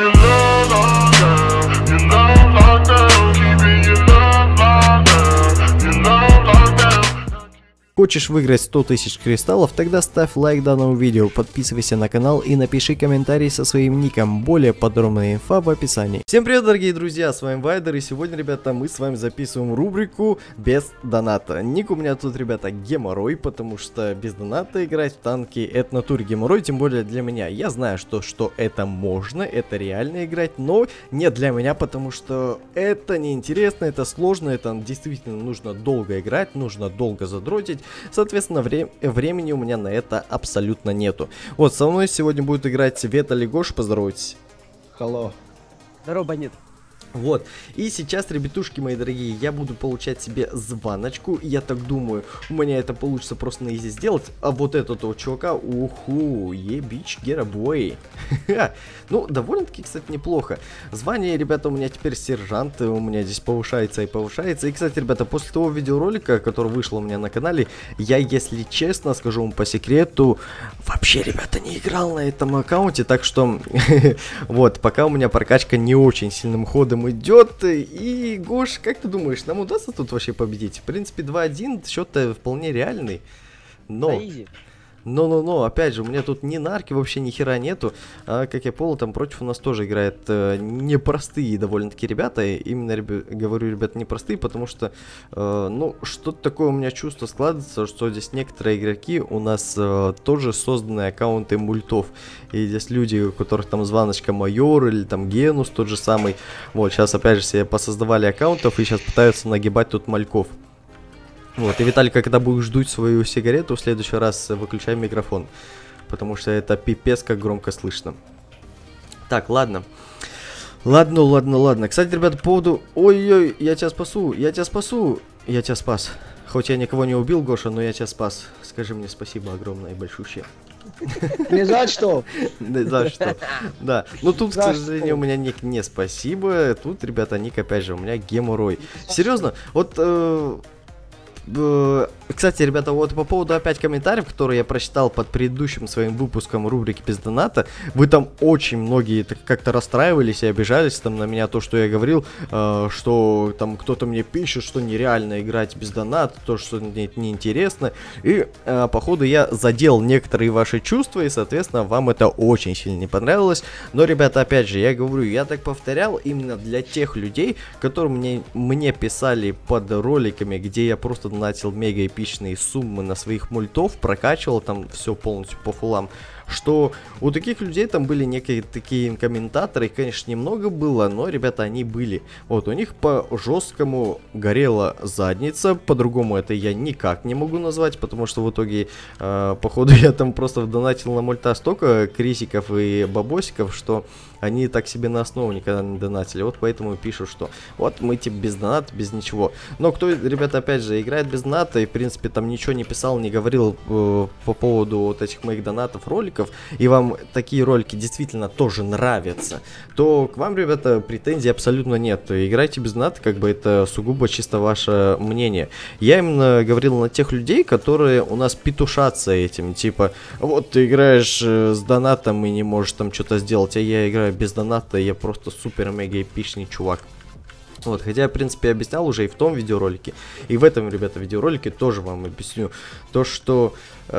your love locked down, your love locked down, keeping your love locked down, your love locked down. Хочешь выиграть 100 тысяч кристаллов? Тогда ставь лайк данному видео, подписывайся на канал и напиши комментарий со своим ником. Более подробная инфа в описании. Всем привет, дорогие друзья, с вами Вайдер, и сегодня, ребята, мы с вами записываем рубрику без доната. Ник у меня тут, ребята, геморрой, потому что без доната играть в танки это натуре геморрой, тем более для меня. Я знаю, что это можно, это реально играть, но не для меня, потому что это неинтересно, это сложно, это действительно нужно долго играть, нужно долго задротить. Соответственно, времени у меня на это абсолютно нету. Вот, со мной сегодня будет играть Виталий Гош, поздоровайтесь. Hello. Здорово, бандит. Вот, и сейчас, ребятушки мои дорогие, я буду получать себе звоночку. Я так думаю, у меня это получится просто на изи сделать. А вот этого чувака, уху, ебич, герабой. Ну, довольно-таки, кстати, неплохо. Звание, ребята, у меня теперь сержант, у меня здесь повышается и повышается. И, кстати, ребята, после того видеоролика, который вышел у меня на канале, я, если честно, скажу вам по секрету, вообще, ребята, не играл на этом аккаунте. Так что, вот, пока у меня прокачка не очень сильным ходом идет. И, Гош, как ты думаешь, нам удастся тут вообще победить? В принципе, 2-1, счет-то вполне реальный. Но... Но, опять же, у меня тут ни нарки вообще ни хера нету. А, как я понял, там против у нас тоже играют непростые довольно-таки ребята. Именно, говорю, ребята, непростые, потому что, ну, что-то такое у меня чувство складывается, что здесь некоторые игроки у нас тоже созданы аккаунты мультов. И здесь люди, у которых там звоночка Майор или там Генус тот же самый. Вот, сейчас опять же себе посоздавали аккаунтов и сейчас пытаются нагибать тут мальков. Вот, и, Виталий, когда будешь дуть свою сигарету, в следующий раз выключай микрофон, потому что это пипец как громко слышно. Так, ладно. Ладно. Кстати, ребята, по поводу... Ой-ой, я тебя спасу. Я тебя спас. Хоть я никого не убил, Гоша, но я тебя спас. Скажи мне спасибо огромное и большущее. Не за что. За что. Да. Ну тут, к сожалению, у меня ник не спасибо. Тут, ребята, ник, опять же, у меня геморрой. Серьезно, вот... Кстати, ребята, вот по поводу опять комментариев, которые я прочитал под предыдущим своим выпуском рубрики без доната, вы там очень многие как-то расстраивались и обижались там на меня, то, что я говорил, что там кто-то мне пишет, что нереально играть без доната, то, что мне неинтересно, и походу я задел некоторые ваши чувства, и, соответственно, вам это очень сильно не понравилось. Но, ребята, опять же, я говорю, я так повторял именно для тех людей, которые мне писали под роликами, где я просто донатил мега эпичные суммы на своих мультов, прокачивал там все полностью по фулам, что у таких людей там были некие такие комментаторы, их, конечно, немного было, но, ребята, они были. Вот, у них по жесткому горела задница, по-другому это я никак не могу назвать, потому что в итоге, походу, я там просто донатил на мульта столько крисиков и бабосиков, что они так себе на основу никогда не донатили. Вот поэтому пишут, что вот мы типа без доната, без ничего. Но кто, ребята, опять же, играет без доната и, в принципе, там ничего не писал, не говорил по поводу вот этих моих донатов, роликов, и вам такие ролики действительно тоже нравятся, то к вам, ребята, претензий абсолютно нет. Играйте без доната, как бы это сугубо чисто ваше мнение. Я именно говорил на тех людей, которые у нас петушатся этим, типа, вот ты играешь с донатом и не можешь там что-то сделать, а я играю без доната, я просто супер-мега эпичный чувак. Вот, хотя я, в принципе, объяснял уже и в том видеоролике, и в этом, ребята, видеоролике тоже вам объясню. То, что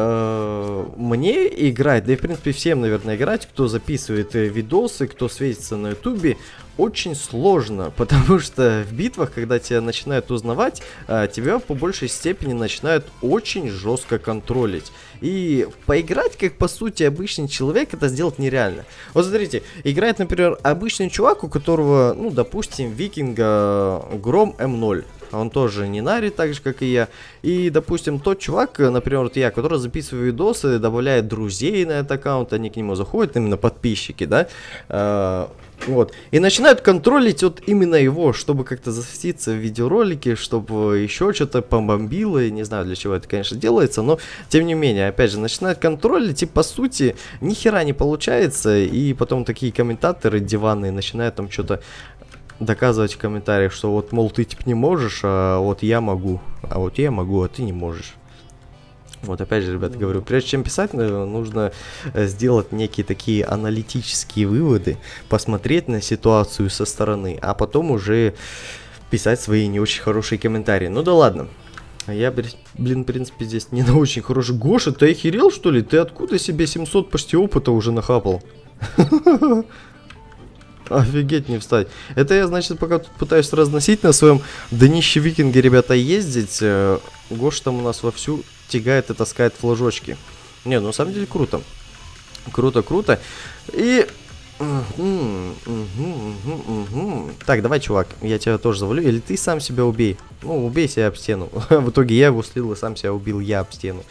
мне играть, да и, в принципе, всем, наверное, играть, кто записывает видосы, кто светится на ютубе, очень сложно, потому что в битвах, когда тебя начинают узнавать, тебя по большей степени начинают очень жестко контролить. И поиграть, как по сути обычный человек, это сделать нереально. Вот смотрите, играет, например, обычный чувак, у которого, ну, допустим, викинга Гром М0. Он тоже не нарит, так же, как и я. И, допустим, тот чувак, например, вот я, который записывает видосы, добавляет друзей на этот аккаунт, они к нему заходят, именно подписчики, да, вот, и начинают контролить вот именно его, чтобы как-то засветиться в видеоролике, чтобы еще что-то побомбило, и не знаю, для чего это, конечно, делается, но, тем не менее, опять же, начинают контролить, и, по сути, ни хера не получается, и потом такие комментаторы диванные начинают там что-то доказывать в комментариях, что вот, мол, ты типа не можешь, а вот я могу, а ты не можешь. Вот опять же, ребята, говорю, прежде чем писать, нужно сделать некие такие аналитические выводы, посмотреть на ситуацию со стороны, а потом уже писать свои не очень хорошие комментарии. Ну да ладно. Я, блин, в принципе, здесь не на очень хороший. Гоша, ты охерел, что ли? Ты откуда себе 700 почти опыта уже нахапал? Офигеть, не встать. Это я, значит, пока тут пытаюсь разносить на своем днище викинге, ребята, ездить. Гоша там у нас вовсю тягает и таскает флажочки. Не, ну на самом деле круто. Круто, круто. И... Так, давай, чувак, я тебя тоже завалю. Или ты сам себя убей. Ну, убей себя об стену. В итоге я его слил и сам себя убил я об стену.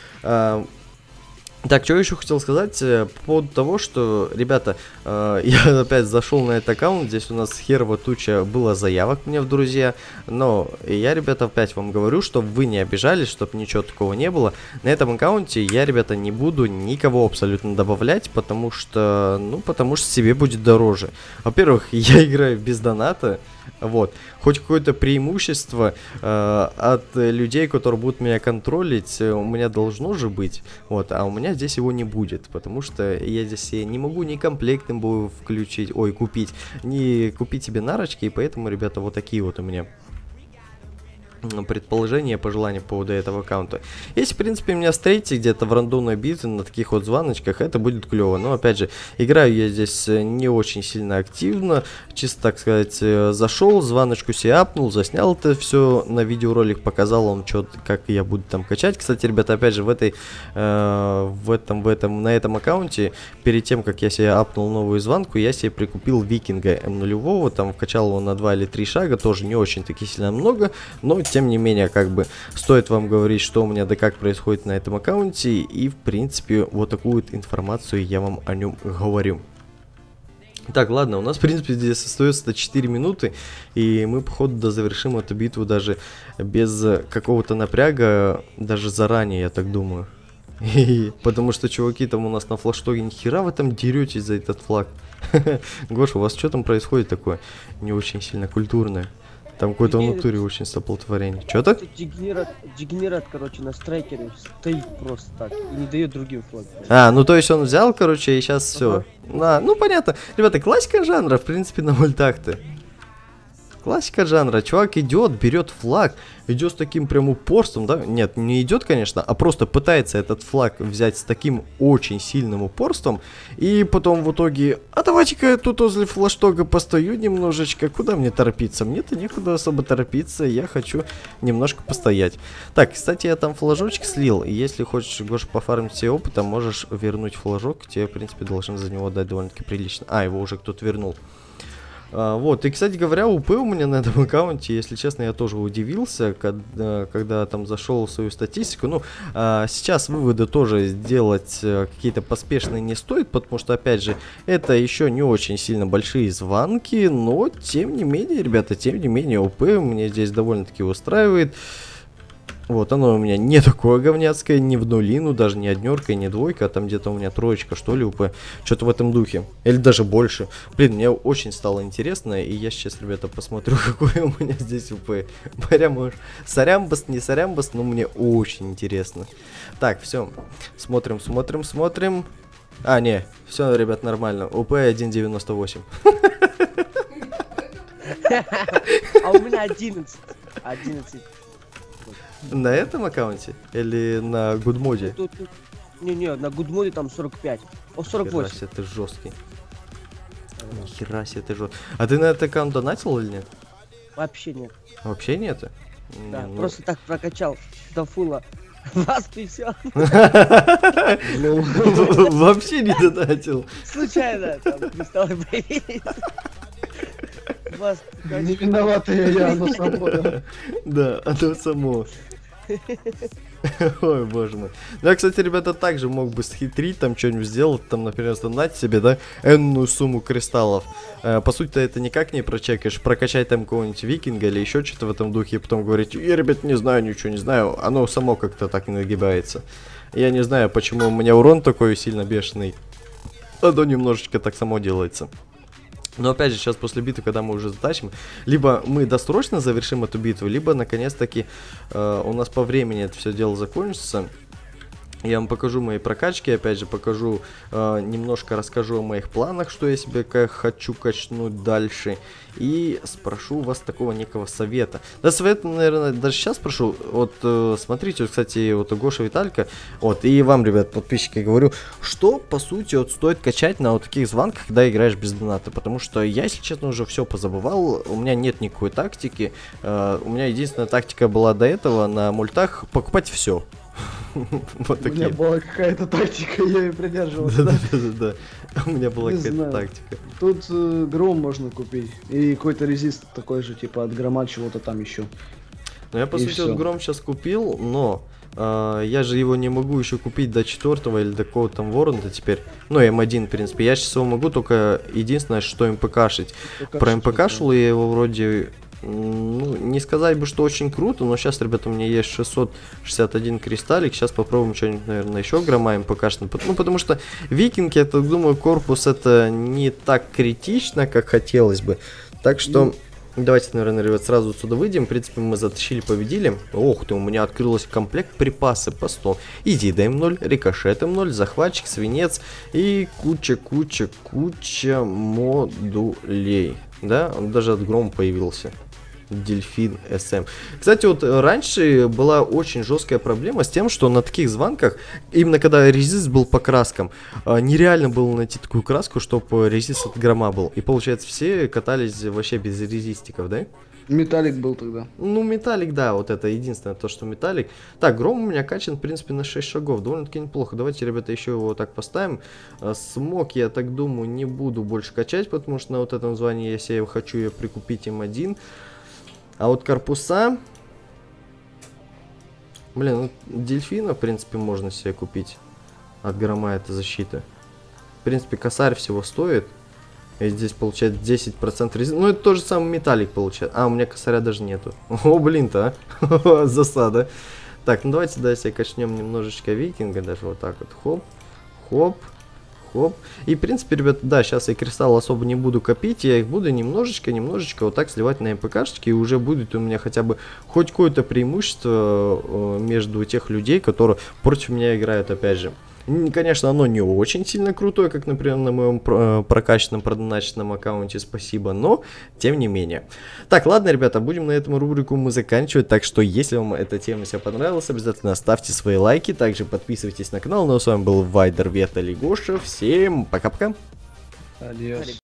Так, что еще хотел сказать по поводу того, что, ребята, я опять зашел на этот аккаунт, здесь у нас херова туча было заявок мне в друзья, но я, ребята, опять вам говорю, чтобы вы не обижались, чтобы ничего такого не было. На этом аккаунте я, ребята, не буду никого абсолютно добавлять, потому что, ну, потому что себе будет дороже. Во-первых, я играю без доната. Вот, хоть какое-то преимущество от людей, которые будут меня контролить, у меня должно же быть, вот, а у меня здесь его не будет, потому что я здесь не могу ни комплектным бою включить, ой, купить, ни купить себе нарочки, и поэтому, ребята, вот такие вот у меня предположения, пожелания по поводу этого аккаунта. Если, в принципе, меня встретите где-то в рандомной битве на таких вот звоночках, это будет клево. Но, опять же, играю я здесь не очень сильно активно. Чисто, так сказать, зашел, звоночку себе апнул, заснял это все на видеоролик, показал вам, что, как я буду там качать. Кстати, ребята, опять же, на этом аккаунте, перед тем, как я себе апнул новую звонку, я себе прикупил викинга М0, там вкачал его на 2 или 3 шага, тоже не очень таки сильно много, но тем не менее, как бы, стоит вам говорить, что у меня да как происходит на этом аккаунте, и, в принципе, вот такую вот информацию я вам о нем говорю. Так, ладно, у нас, в принципе, здесь остается 4 минуты, и мы, походу, завершим эту битву даже без какого-то напряга, даже заранее, я так думаю. Потому что, чуваки, там у нас на флаштоге ни хера вы там деретесь за этот флаг. Гоша, у вас что там происходит такое не очень сильно культурное? Там какое-то в натуре очень столпотворение. Чё-то? Дегенерат, короче, на страйкере стоит просто так и не дает другим флагам. А, ну то есть он взял, короче, и сейчас все. Ну понятно. Ребята, классика жанра, в принципе, на мультах-то. Классика жанра. Чувак идет, берет флаг, идет с таким прям упорством, да? Нет, не идет, конечно, а просто пытается этот флаг взять с таким очень сильным упорством. И потом в итоге, а давайте-ка я тут возле флаштога постою немножечко. Куда мне торопиться? Мне-то некуда особо торопиться, я хочу немножко постоять. Так, кстати, я там флажочек слил. И если хочешь, Гоша, пофармить себе опытом, можешь вернуть флажок. Тебе, в принципе, должны за него дать довольно-таки прилично. А, его уже кто-то вернул. Вот, и, кстати говоря, УП у меня на этом аккаунте, если честно, я тоже удивился, когда там зашел в свою статистику. Ну, сейчас выводы тоже сделать какие-то поспешные не стоит, потому что, опять же, это еще не очень сильно большие звонки, но, тем не менее, ребята, тем не менее, УП мне здесь довольно-таки устраивает. Вот, оно у меня не такое говняцкое, не в нулину, даже не однерка, не двойка, а там где-то у меня троечка, что ли, УП. Что-то в этом духе. Или даже больше. Блин, мне очень стало интересно, и я сейчас, ребята, посмотрю, какой у меня здесь УП. Прямо сорямбас, не сорямбас, но мне очень интересно. Так, все. Смотрим, смотрим, смотрим. А, не, все, ребят, нормально. УП 1.98. А у меня 11. 11. На этом аккаунте? Или на гудмоде? Не-не, на гудмоде там 45. О, 48. Нихера себе, ты жесткий. Нихера себе, ты жесткий. А ты на этот аккаунт донатил или нет? Вообще нет. Вообще нет? Да, Не, ну... просто так прокачал до фула. Вас и все. Вообще не донатил. Случайно там кристаллы появились. Не виноватая я, оно само, да. Да, оно само. Ой, боже мой. Ну, я, кстати, ребята, также мог бы схитрить, там что-нибудь сделать, там, например, сдонать себе, да, энную сумму кристаллов. По сути-то это никак не прочекаешь, прокачать там какого-нибудь викинга или еще что-то в этом духе, и потом говорить, я, ребят, не знаю, ничего не знаю, оно само как-то так не нагибается. Я не знаю, почему у меня урон такой сильно бешеный, оно немножечко так само делается. Но опять же, сейчас после битвы, когда мы уже затащим, либо мы досрочно завершим эту битву, либо наконец-таки у нас по времени это все дело закончится. Я вам покажу мои прокачки, опять же покажу, немножко расскажу о моих планах, что я себе как хочу качнуть дальше. И спрошу у вас такого некого совета. Да, совет, наверное, даже сейчас спрошу. Вот, смотрите, вот, кстати, вот у Гоша Виталька, вот, и вам, ребят, подписчики, говорю, что, по сути, вот стоит качать на вот таких звонках, когда играешь без доната. Потому что я, если честно, уже все позабывал, у меня нет никакой тактики. У меня единственная тактика была до этого на мультах покупать все. Вот У меня такие. была какая-то тактика, я ее придерживался. да. Да. У меня была Не какая-то знаю. тактика. Тут гром можно купить. И какой-то резист такой же, типа от грома чего-то там еще. Ну я по И сути всё. вот Гром сейчас купил, но я же его не могу еще купить до 4 или до какого-то там Ворона теперь. Ну, М1, в принципе. Я сейчас его могу только единственное, что МПКшить. Про МПКшил я его вроде, ну, не сказать бы, что очень круто, но сейчас, ребята, у меня есть 661 кристаллик. Сейчас попробуем что-нибудь, наверное, еще грома МПКшно. Ну, потому что викинг, я так думаю, корпус это не так критично, как хотелось бы. Так что... Давайте, наверное, ребят, сразу отсюда выйдем. В принципе, мы затащили, победили. Ох ты, у меня открылся комплект припасы по 100. Иди, дай М0, рикошет М0, захватчик, свинец и куча модулей. Да, он даже от грома появился. Дельфин СМ. Кстати, вот раньше была очень жесткая проблема с тем, что на таких звонках, именно когда резист был по краскам, нереально было найти такую краску, чтобы резист от грома был. И получается, все катались вообще без резистиков, да? Металлик был тогда. Ну, металлик, да, вот это единственное, то, что металлик. Так, гром у меня качан, в принципе, на 6 шагов. Довольно-таки неплохо. Давайте, ребята, еще его вот так поставим. Смог, я так думаю, не буду больше качать, потому что на вот этом звании, если я хочу ее прикупить М1. А вот корпуса... Блин, ну, дельфина, в принципе, можно себе купить. От грома это защита. В принципе, косарь всего стоит. И здесь получается 10% резины. Ну, это тот же самый металлик получается. А, у меня косаря даже нету. О, блин-то, а. Засада. Так, ну давайте, да, если качнем немножечко викинга. Даже вот так вот. Хоп, хоп. Хоп. И, в принципе, ребята, да, сейчас я кристалл особо не буду копить, я их буду немножечко вот так сливать на МПКшечки, и уже будет у меня хотя бы хоть какое-то преимущество между тех людей, которые против меня играют, опять же. Конечно, оно не очень сильно крутое, как, например, на моем прокачанном, продоначенном аккаунте, спасибо, но тем не менее. Так, ладно, ребята, будем на этом рубрику мы заканчивать, так что, если вам эта тема вся понравилась, обязательно ставьте свои лайки, также подписывайтесь на канал, ну а с вами был Вайдер, Вета, Гоша, всем пока-пока. Адьос.